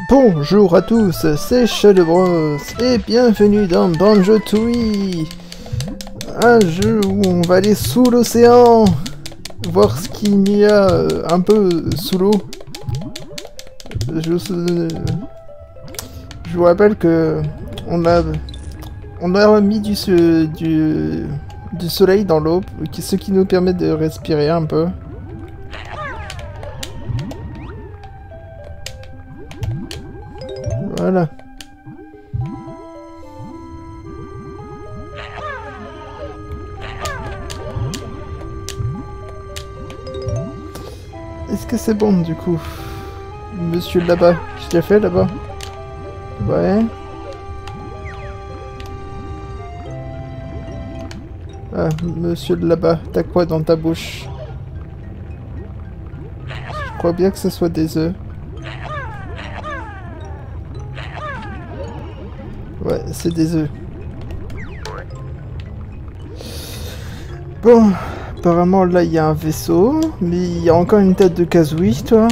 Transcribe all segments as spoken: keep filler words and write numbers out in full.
Bonjour à tous, c'est Shadow Bros et bienvenue dans Banjo-Tooie, un jeu où on va aller sous l'océan, voir ce qu'il y a un peu sous l'eau. Je, je vous rappelle que on a on a mis du, du, du soleil dans l'eau, ce qui nous permet de respirer un peu. Voilà. Est-ce que c'est bon du coup? Monsieur là-bas, je l'ai fait là-bas? Ouais. Ah, monsieur là-bas, t'as quoi dans ta bouche? Je crois bien que ce soit des œufs. Ouais, c'est des œufs. Bon, apparemment là il y a un vaisseau, mais il y a encore une tête de Kazooie, toi.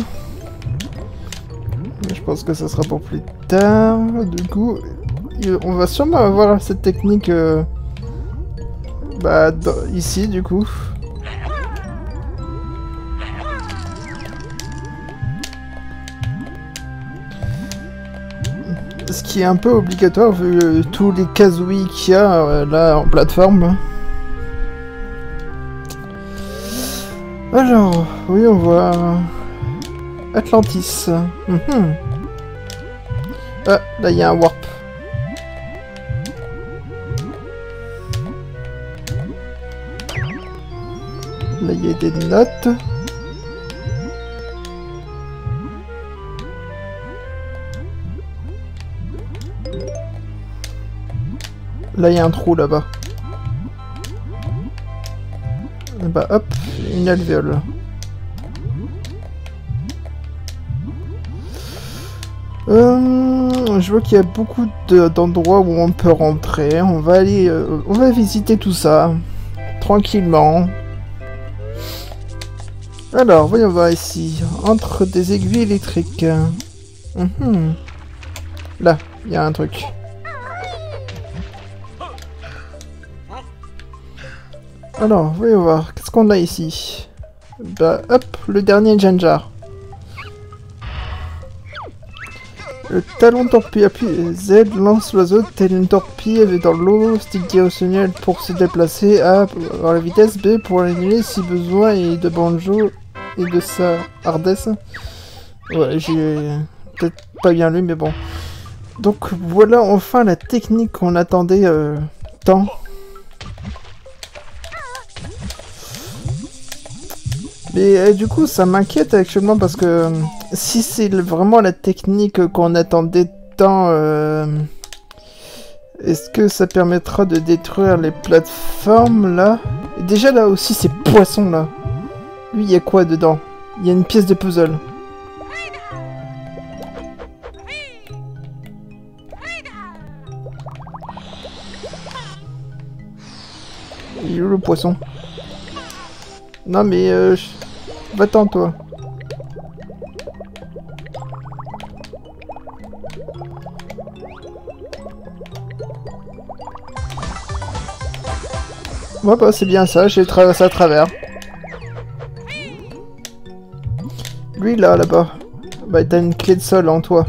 Je pense que ça sera pour plus tard. Du coup, on va sûrement avoir cette technique euh, bah, dans, ici, du coup. Ce qui est un peu obligatoire vu euh, tous les Kazooie qu'il y a euh, là en plateforme. Alors, oui, on voit Atlantis. Mm-hmm. Ah, là il y a un warp. Là il y a des notes. Là, il y a un trou là-bas. Bah hop, une alvéole. Euh, je vois qu'il y a beaucoup d'endroits où on peut rentrer. On va aller, euh, on va visiter tout ça tranquillement. Alors, voyons voir ici. Entre des aiguilles électriques. Mmh. Là, il y a un truc. Alors, voyons voir, qu'est-ce qu'on a ici? Bah, hop, le dernier Janjar. Le talon torpille, appuie Z, lance l'oiseau tel une torpille dans l'eau, stick directionnel pour se déplacer, A pour avoir la vitesse, B pour l'annuler si besoin, et de Banjo et de sa hardesse. Ouais, j'ai peut-être pas bien lu, mais bon. Donc voilà enfin la technique qu'on attendait euh, tant. Mais euh, du coup, ça m'inquiète actuellement parce que euh, si c'est vraiment la technique qu'on attendait tant, euh, est-ce que ça permettra de détruire les plateformes là? Et déjà là aussi, ces poissons là. Lui, il y a quoi dedans? Il y a une pièce de puzzle. Il est où le poisson? Non mais euh, va-t'en toi. Ouais bah c'est bien ça, j'ai traversé à travers. Lui là, là-bas. Bah t'as une clé de sol en toi.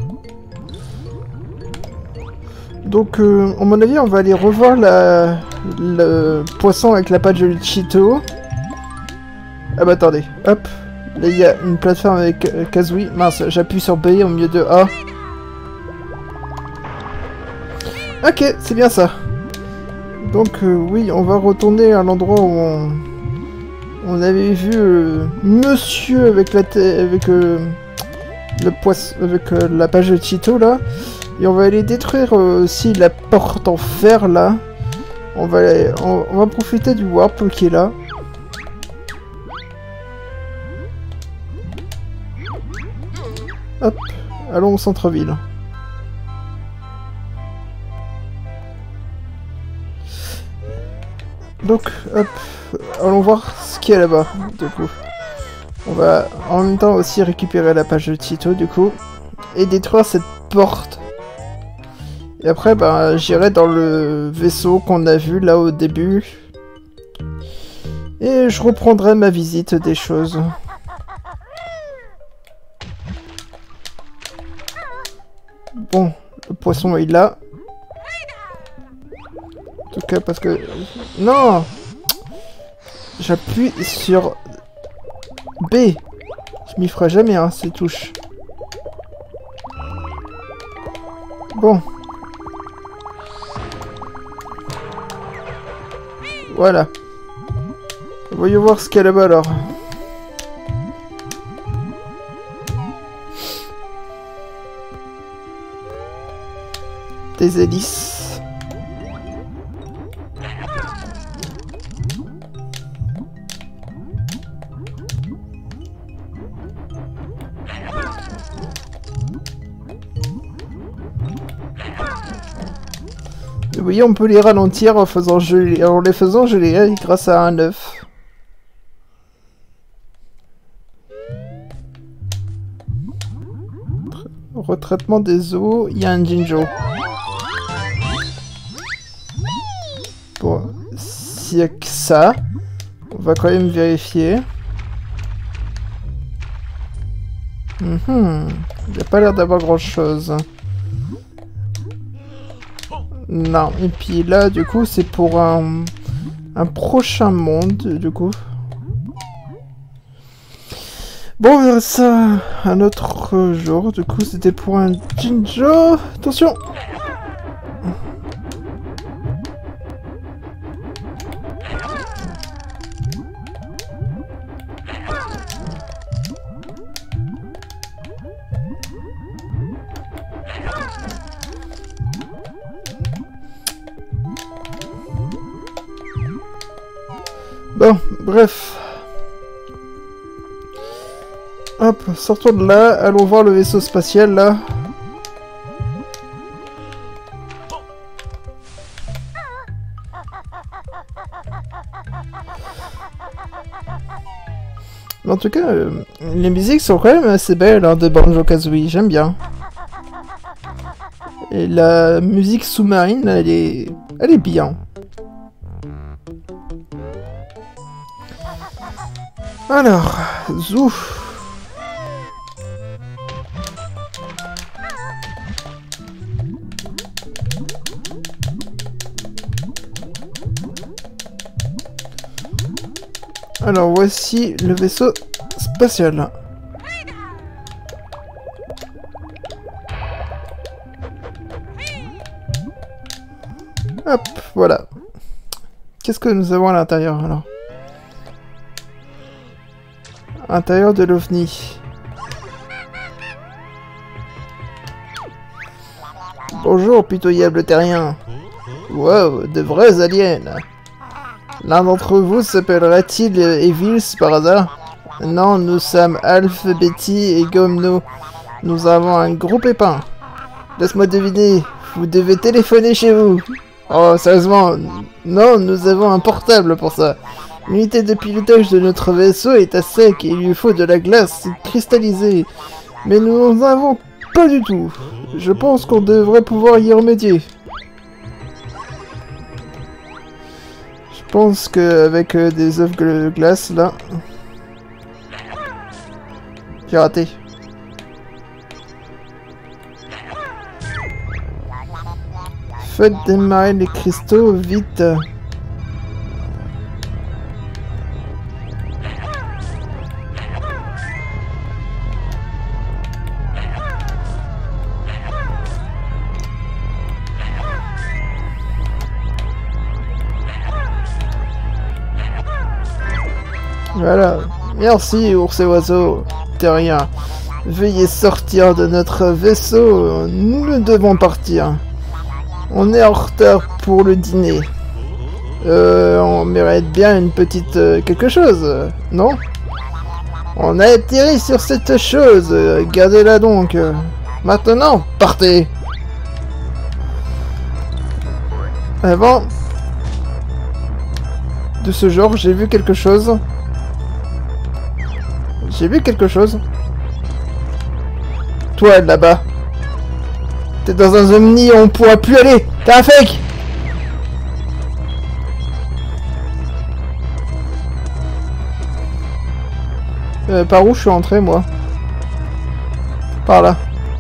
Donc euh, à mon avis on va aller revoir la... le poisson avec la pâte de Cheeto. Ah bah attendez, hop, là il y a une plateforme avec euh, Kazooie. Mince, j'appuie sur B au milieu de A. Ok, c'est bien ça. Donc euh, oui, on va retourner à l'endroit où on, on avait vu euh, monsieur avec la tête, avec euh, le poisson, avec euh, la page de Cheeto là. Et on va aller détruire euh, aussi la porte en fer là. On va, aller, on, on va profiter du warp qui est là. Hop, allons au centre-ville. Donc, hop, allons voir ce qu'il y a là-bas, du coup. On va en même temps aussi récupérer la page de Cheeto, du coup. et détruire cette porte. Et après, ben, j'irai dans le vaisseau qu'on a vu là au début. Et je reprendrai ma visite des choses. Bon, le poisson est là. En tout cas, parce que... Non! J'appuie sur B. Je m'y ferai jamais, hein, ces touches. Bon. Voilà. Voyons voir ce qu'il y a là-bas, alors. Des hélices. Oui, on peut les ralentir en, faisant geler, en les faisant geler grâce à un œuf. Retraitement des eaux, il y a un Jinjo. Bon, s'il n'y a que ça, on va quand même vérifier. Mm-hmm. Il n'y a pas l'air d'avoir grand chose. Non, et puis là, du coup, c'est pour un, un prochain monde, du coup. Bon, on verra ça un autre jour. Du coup, c'était pour un Jinjo. Attention! Bon, bref. Hop, sortons de là, allons voir le vaisseau spatial, là. Mais en tout cas, euh, les musiques sont quand même assez belles, hein, de Banjo-Kazooie, j'aime bien. Et la musique sous-marine, elle est... elle est bien. Alors, zou. Alors, voici le vaisseau spatial. Hop, voilà. Qu'est-ce que nous avons à l'intérieur, alors? Intérieur de l'OVNI. Bonjour, pitoyable terrien. Wow, de vrais aliens. L'un d'entre vous s'appellerait-il Evils par hasard? Non, nous sommes Alf, Betty et Gomno. Nous avons un gros pépin. Laisse-moi deviner, vous devez téléphoner chez vous. Oh, sérieusement, non, nous avons un portable pour ça. L'unité de pilotage de notre vaisseau est à sec et il lui faut de la glace cristallisée. Mais nous n'en avons pas du tout. Je pense qu'on devrait pouvoir y remédier. Je pense qu'avec euh, des œufs de glace, là... J'ai raté. Faites démarrer les cristaux, vite. Voilà. Merci, ours et oiseaux. Terrien. Veuillez sortir de notre vaisseau. Nous devons partir. On est en retard pour le dîner. Euh, on mérite bien une petite euh, quelque chose, non? On a atterri sur cette chose. Gardez-la donc. Maintenant, partez. Avant de ce genre, j'ai vu quelque chose. J'ai vu quelque chose. Toi, là-bas. T'es dans un omni, on pourra plus aller. T'es un fake. Euh, par où je suis entré, moi? Par là.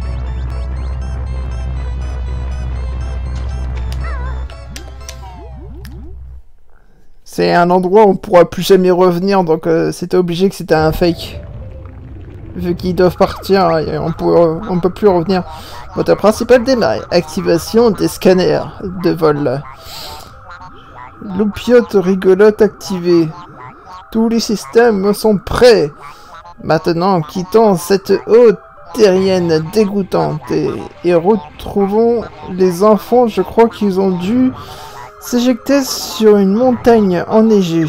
C'est un endroit où on pourra plus jamais revenir, donc euh, c'était obligé que c'était un fake. Vu qu'ils doivent partir, et on peut, on peut plus revenir. Votre principal démarre. Activation des scanners de vol. Loupiote rigolote activée. Tous les systèmes sont prêts. Maintenant, quittons cette eau terrienne dégoûtante et, et retrouvons les enfants. Je crois qu'ils ont dû s'éjecter sur une montagne enneigée.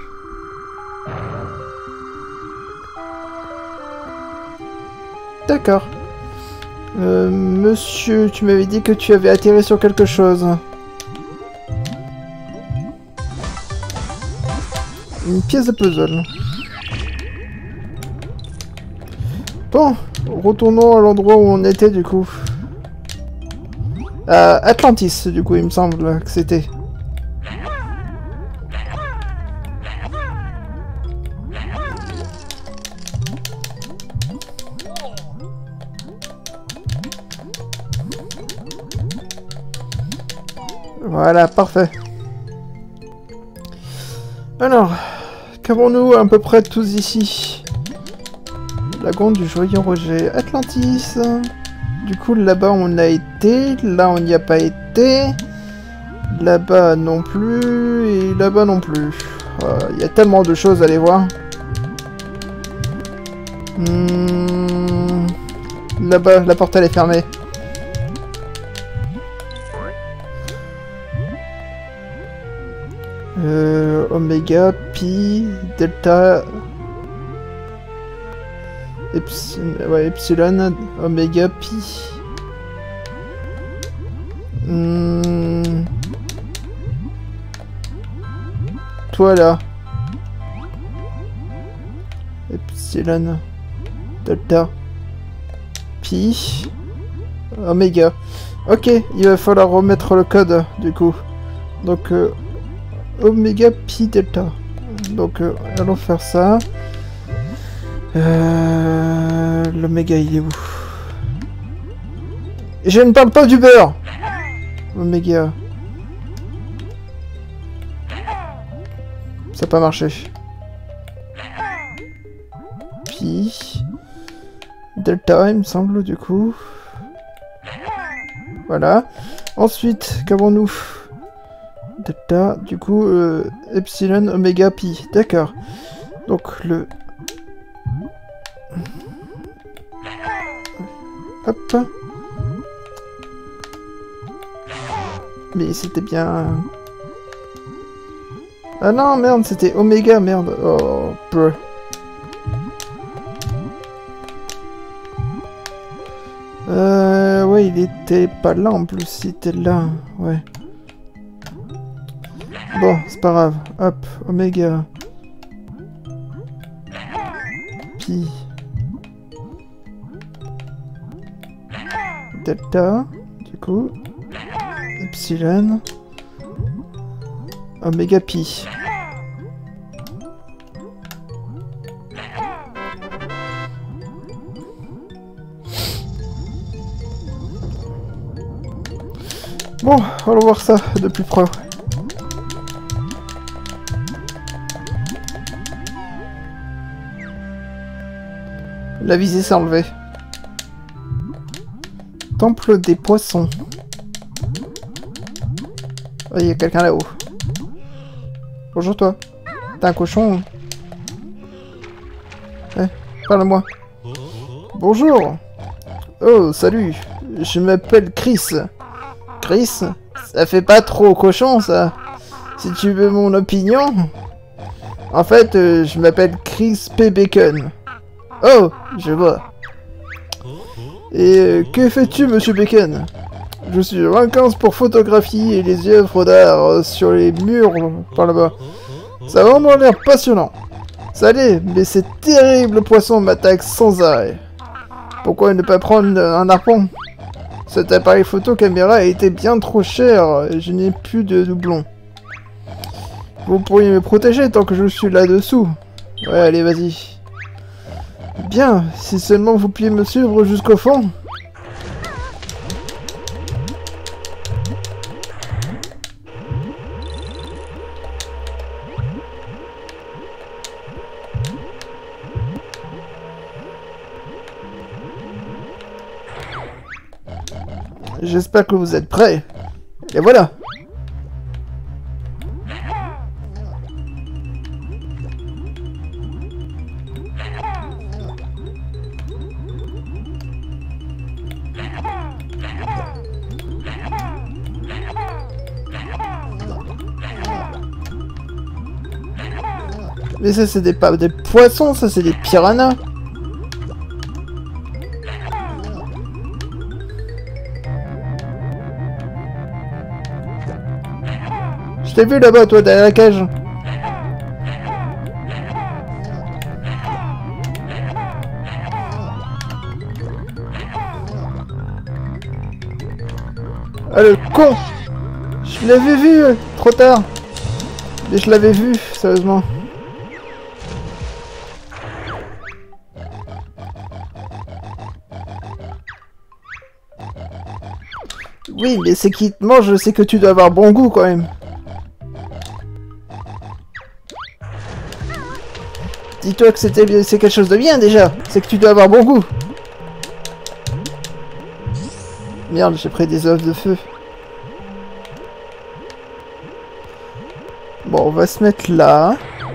D'accord. Euh, monsieur, tu m'avais dit que tu avais atterri sur quelque chose. Une pièce de puzzle. Bon, retournons à l'endroit où on était du coup. Euh, Atlantis, du coup, il me semble que c'était. Voilà, parfait. Alors, qu'avons-nous à peu près tous ici? Lagon du Joyeux Roger, Atlantis. Du coup, là-bas, on a été. Là, on n'y a pas été. Là-bas, non plus. Et là-bas, non plus. Il euh, y a tellement de choses à aller voir. Hmm... Là-bas, la porte, elle est fermée. Euh, Oméga, Pi, Delta... Epsilon, ouais, Epsilon, Oméga, Pi. Hmm. Toi là. Epsilon, Delta, Pi, Oméga. Ok, il va falloir remettre le code du coup. Donc euh, Oméga, Pi, Delta. Donc euh, allons faire ça. Euh, L'oméga il est où? Je ne parle pas du beurre. Oméga. Ça n'a pas marché. Pi. Delta il me semble du coup. Voilà. Ensuite, qu'avons-nous? Delta, du coup, euh, Epsilon, Oméga, Pi. D'accord. Donc le... Hop. Mais c'était bien... Ah non, merde, c'était Oméga, merde. Oh, peu. Euh... Ouais, il était pas là en plus, il était là. Ouais. Bon, c'est pas grave. Hop, Oméga. Pi. Delta, du coup, Epsilon, Oméga Pi. Bon, allons voir ça de plus près. La visée s'est enlevée. Temple des poissons. Oh, il y a quelqu'un là-haut. Bonjour toi. T'es un cochon? Eh, parle-moi. Bonjour. Oh, salut. Je m'appelle Chris. Chris? Ça fait pas trop cochon, ça. Si tu veux mon opinion. En fait, euh, je m'appelle Chris P. Bacon. Oh, je vois. Et euh, que fais-tu, monsieur Bacon? Je suis vainqueur pour photographier les œuvres d'art euh, sur les murs par là-bas. Ça a vraiment l'air passionnant. Ça allait, mais ces terribles poissons m'attaquent sans arrêt. Pourquoi ne pas prendre un harpon? Cet appareil photo caméra a été bien trop cher, et je n'ai plus de doublons. Vous pourriez me protéger tant que je suis là-dessous. Ouais, allez, vas-y. Bien, si seulement vous pouviez me suivre jusqu'au fond. J'espère que vous êtes prêts. Et voilà. Mais ça c'est des pas des poissons, ça c'est des piranhas. Je t'ai vu là-bas, toi, derrière la cage. Ah, le con! Je l'avais vu, euh, trop tard. Mais je l'avais vu, sérieusement. Oui, mais c'est qui te mange, c'est que tu dois avoir bon goût, quand même. Dis-toi que c'était c'est quelque chose de bien déjà, c'est que tu dois avoir bon goût. Merde, j'ai pris des œufs de feu. Bon, on va se mettre là.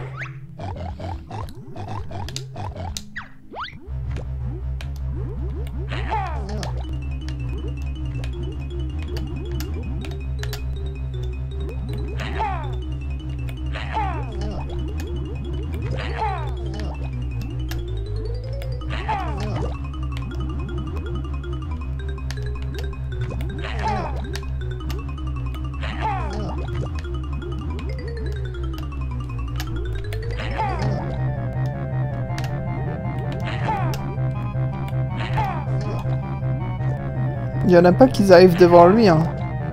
Il y en a pas qui arrivent devant lui, hein.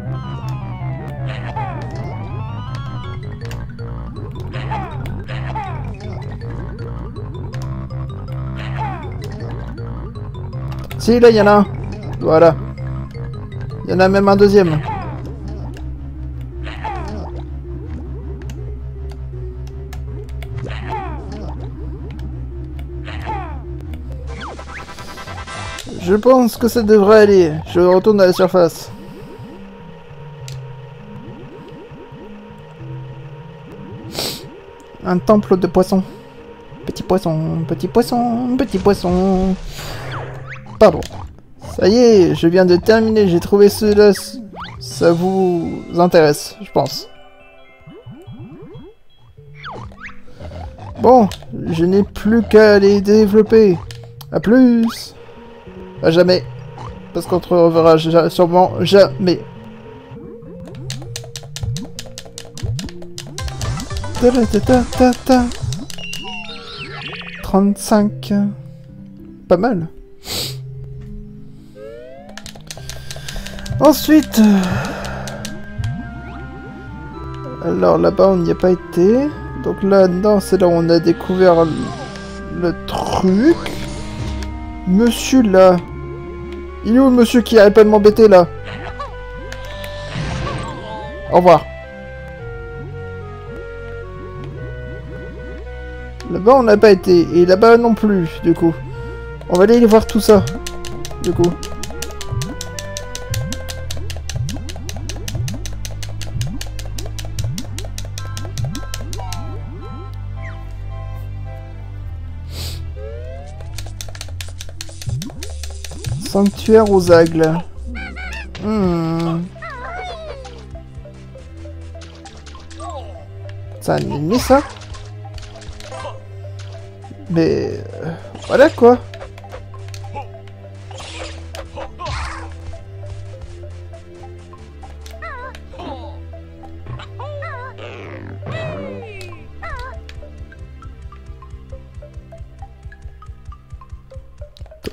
Si, là, il y en a un. Voilà. Il y en a même un deuxième. Je pense que ça devrait aller. Je retourne à la surface. Un temple de poissons. Petit poisson, petit poisson, petit poisson. Pardon. Ça y est, je viens de terminer. J'ai trouvé cela. Ça vous intéresse, je pense. Bon, je n'ai plus qu'à les développer. À plus. À jamais. Parce qu'on te reverra ja sûrement jamais. Ta ta ta ta ta. trente-cinq. Pas mal. Ensuite... Alors là-bas on n'y a pas été. Donc là-dedans c'est là où on a découvert le, le truc. Monsieur là. Il est où le monsieur qui arrête pas de m'embêter là? Au revoir. Là-bas on n'a pas été. Et là-bas non plus du coup. On va aller voir tout ça. Du coup. Sanctuaire aux aigles. Hmm. C'est un ennemi ça? Mais... Euh, voilà quoi.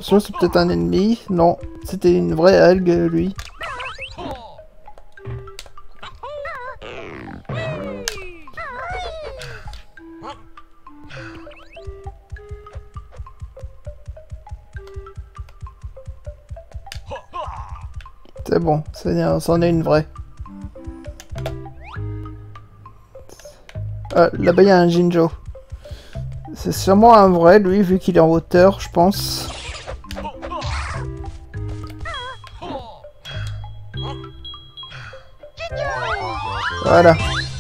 Attention, c'est peut-être un ennemi. Non, c'était une vraie algue, lui. C'est bon, c'en est une vraie. Ah, là-bas, il y a un Jinjo. C'est sûrement un vrai, lui, vu qu'il est en hauteur, je pense. Voilà.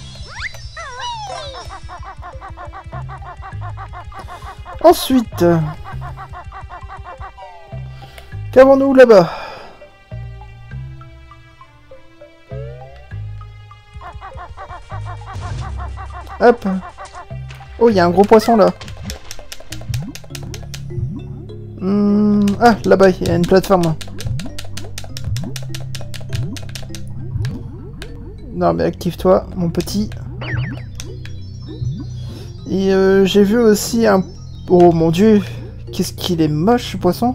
Ensuite... Qu'avons-nous là-bas? Hop. Oh, il y a un gros poisson là. Mmh. Ah, là-bas, il y a une plateforme. Non, mais active-toi, mon petit. Et euh, j'ai vu aussi un... Oh mon dieu. Qu'est-ce qu'il est moche, ce poisson.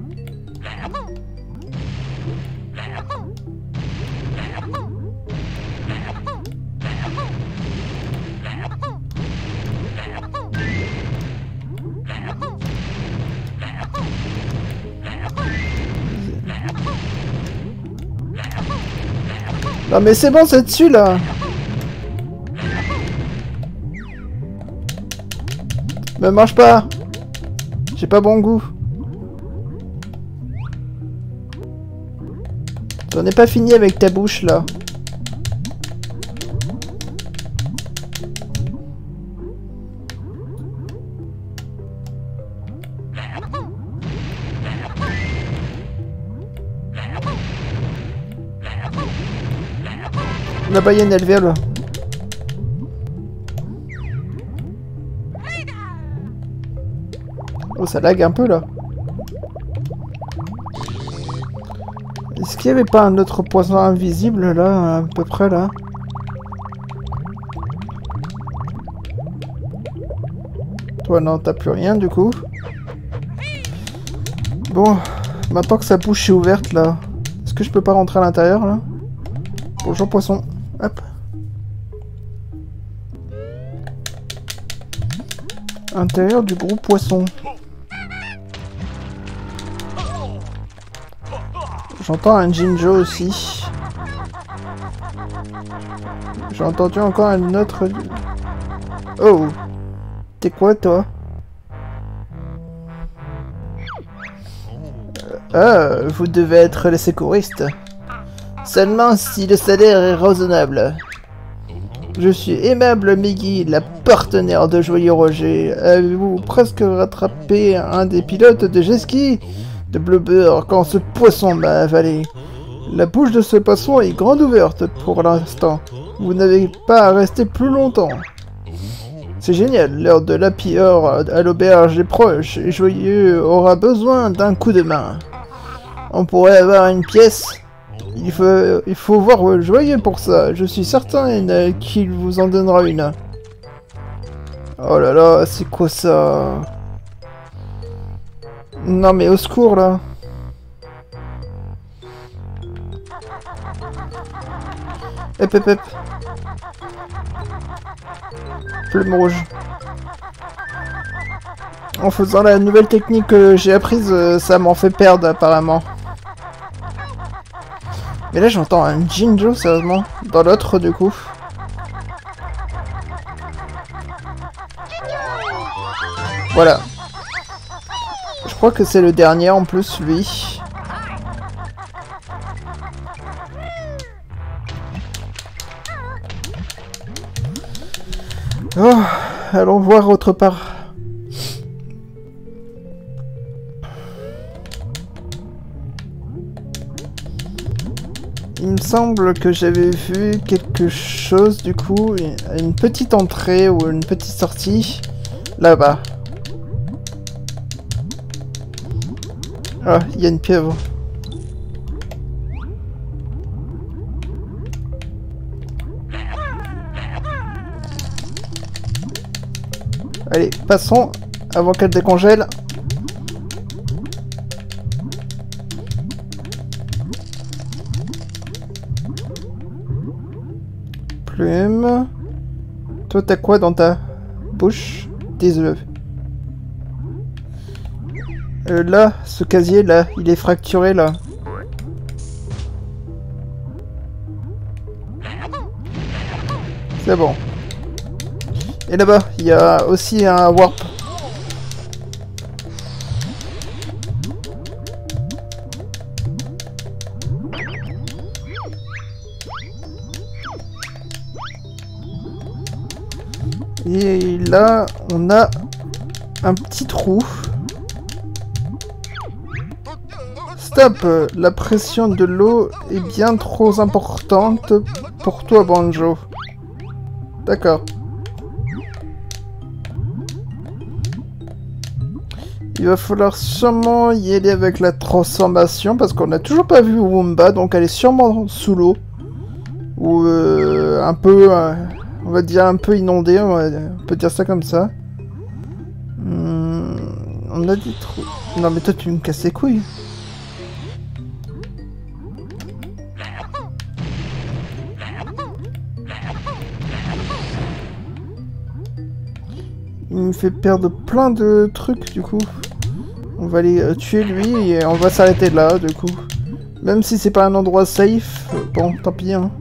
Non mais c'est bon, c'est dessus là. Me mange pas. J'ai pas bon goût. T'en es pas fini avec ta bouche là. Là-bas, il y a une alvéole. Oh, ça lag un peu, là. Est-ce qu'il n'y avait pas un autre poisson invisible, là, à peu près, là? Toi, non, t'as plus rien, du coup. Bon, maintenant que sa bouche est ouverte, là, est-ce que je peux pas rentrer à l'intérieur, là? Bonjour, poisson. Hop. Intérieur du gros poisson. J'entends un Jinjo aussi. J'ai entendu encore un autre... Oh. T'es quoi, toi? euh, Ah, vous devez être les secouristes. Seulement si le salaire est raisonnable. Je suis aimable Miggy, la partenaire de Joyeux Roger. Avez-vous presque rattrapé un des pilotes de jet ski de Blubber quand ce poisson m'a avalé? La bouche de ce poisson est grande ouverte pour l'instant. Vous n'avez pas à rester plus longtemps. C'est génial, l'heure de l'happy hour à l'auberge est proche et Joyeux aura besoin d'un coup de main. On pourrait avoir une pièce. Il faut, il faut voir Joyeux pour ça. Je suis certain qu'il vous en donnera une. Oh là là, c'est quoi ça? Non mais au secours là. Hop hop hop. Plume rouge. En faisant la nouvelle technique que j'ai apprise, ça m'en fait perdre apparemment. Mais là j'entends un Jinjo sérieusement, dans l'autre du coup. Voilà. Je crois que c'est le dernier en plus lui. Oh, allons voir autre part. Il me semble que j'avais vu quelque chose, du coup, une petite entrée ou une petite sortie, là-bas. Ah, il y a une pieuvre. Allez, passons, avant qu'elle décongèle. plume. Toi, t'as quoi dans ta bouche? Des œufs. Euh, là, ce casier là, il est fracturé là. C'est bon. Et là-bas, il y a aussi un warp. Et là, on a un petit trou. Stop! La pression de l'eau est bien trop importante pour toi, Banjo. D'accord. Il va falloir sûrement y aller avec la transformation parce qu'on n'a toujours pas vu Wumba, donc elle est sûrement sous l'eau. Ou euh, un peu... Euh, on va dire un peu inondée, on, va, on peut dire ça comme ça. Hum, on a des trous. Non mais toi tu me casses les couilles. Il me fait perdre plein de trucs du coup. On va aller euh, tuer lui et on va s'arrêter là du coup. Même si c'est pas un endroit safe, bon tant pis hein.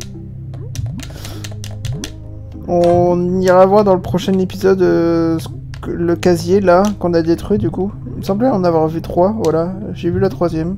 On ira voir dans le prochain épisode euh, le casier là qu'on a détruit du coup. Il me semblait en avoir vu trois, voilà. J'ai vu la troisième.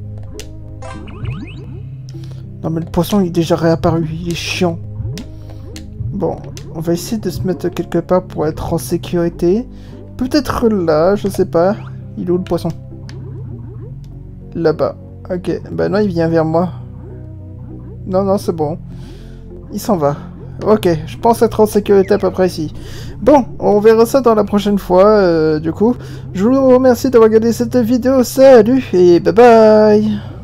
Non mais le poisson il est déjà réapparu, il est chiant. Bon, on va essayer de se mettre quelque part pour être en sécurité. Peut-être là, je sais pas. Il est où le poisson? Là-bas. Ok, bah non il vient vers moi. Non non c'est bon. Il s'en va. Ok, je pense être en sécurité à peu près ici. Bon, on verra ça dans la prochaine fois, euh, du coup. Je vous remercie d'avoir regardé cette vidéo, salut et bye bye.